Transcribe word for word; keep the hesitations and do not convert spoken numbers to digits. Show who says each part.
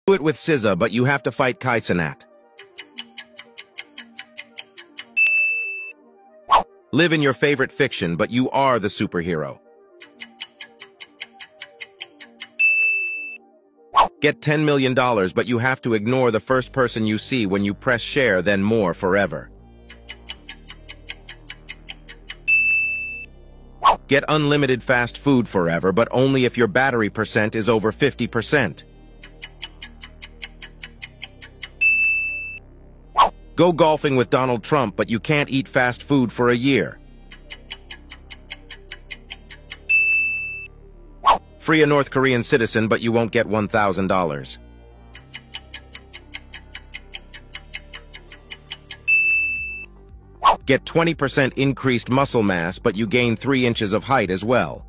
Speaker 1: Do it with S Z A, but you have to fight Kai Cenat. Live in your favorite fiction, but you are the superhero. Get ten million dollars, but you have to ignore the first person you see when you press share, then more forever. Get unlimited fast food forever, but only if your battery percent is over fifty percent. Go golfing with Donald Trump, but you can't eat fast food for a year. Free a North Korean citizen, but you won't get one thousand dollars. Get twenty percent increased muscle mass, but you gain three inches of height as well.